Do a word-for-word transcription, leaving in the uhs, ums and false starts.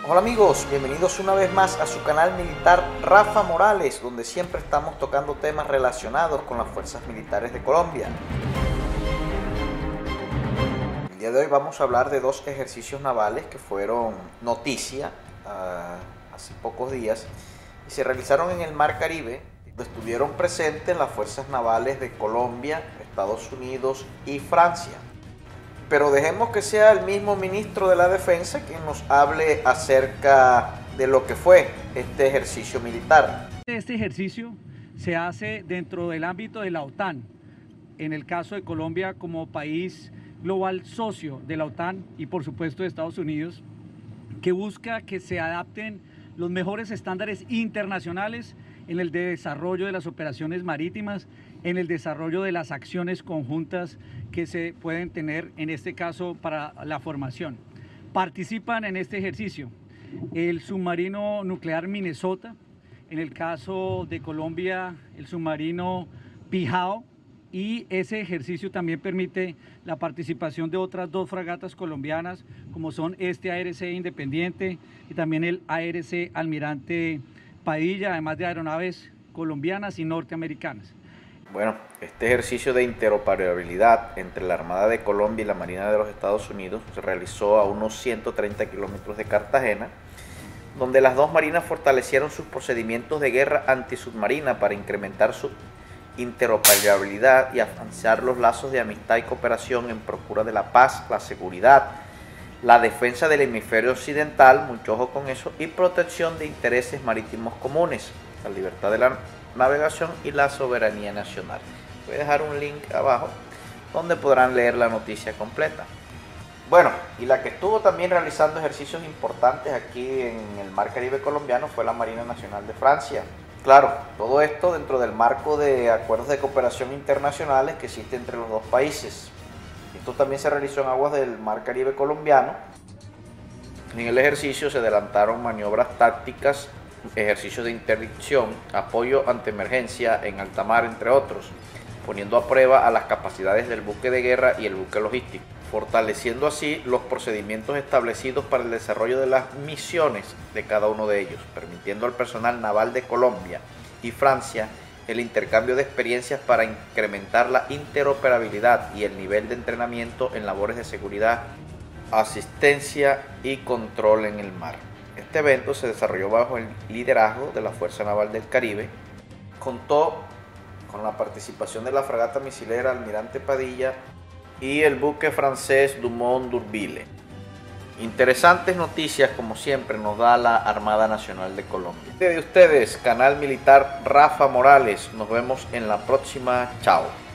Hola amigos, bienvenidos una vez más a su canal militar Rafa Morales, donde siempre estamos tocando temas relacionados con las fuerzas militares de Colombia. El día de hoy vamos a hablar de dos ejercicios navales que fueron noticia uh, hace pocos días y se realizaron en el Mar Caribe, donde estuvieron presentes las fuerzas navales de Colombia, Estados Unidos y Francia. Pero dejemos que sea el mismo ministro de la Defensa quien nos hable acerca de lo que fue este ejercicio militar. Este ejercicio se hace dentro del ámbito de la OTAN, en el caso de Colombia como país global socio de la OTAN y por supuesto de Estados Unidos, que busca que se adapten los mejores estándares internacionales en el desarrollo de las operaciones marítimas, en el desarrollo de las acciones conjuntas que se pueden tener, en este caso, para la formación. Participan en este ejercicio el submarino nuclear Minnesota, en el caso de Colombia, el submarino Pijao, y ese ejercicio también permite la participación de otras dos fragatas colombianas, como son este A R C Independiente y también el A R C Almirante Padilla, además de aeronaves colombianas y norteamericanas. Bueno, este ejercicio de interoperabilidad entre la Armada de Colombia y la Marina de los Estados Unidos se realizó a unos ciento treinta kilómetros de Cartagena, donde las dos marinas fortalecieron sus procedimientos de guerra antisubmarina para incrementar su interoperabilidad y afianzar los lazos de amistad y cooperación en procura de la paz, la seguridad, la defensa del hemisferio occidental, mucho ojo con eso, y protección de intereses marítimos comunes, la libertad de la navegación y la soberanía nacional. Voy a dejar un link abajo donde podrán leer la noticia completa. Bueno, y la que estuvo también realizando ejercicios importantes aquí en el Mar Caribe colombiano fue la Marina Nacional de Francia. Claro, todo esto dentro del marco de acuerdos de cooperación internacionales que existen entre los dos países. Esto también se realizó en aguas del Mar Caribe colombiano. En el ejercicio se adelantaron maniobras tácticas, ejercicios de interdicción, apoyo ante emergencia en alta mar, entre otros, poniendo a prueba a las capacidades del buque de guerra y el buque logístico, fortaleciendo así los procedimientos establecidos para el desarrollo de las misiones de cada uno de ellos, permitiendo al personal naval de Colombia y Francia el intercambio de experiencias para incrementar la interoperabilidad y el nivel de entrenamiento en labores de seguridad, asistencia y control en el mar. Este evento se desarrolló bajo el liderazgo de la Fuerza Naval del Caribe. Contó con la participación de la fragata misilera Almirante Padilla y el buque francés Dumont d'Urville. Interesantes noticias, como siempre, nos da la Armada Nacional de Colombia. De ustedes, Canal Militar Rafa Morales. Nos vemos en la próxima. Chao.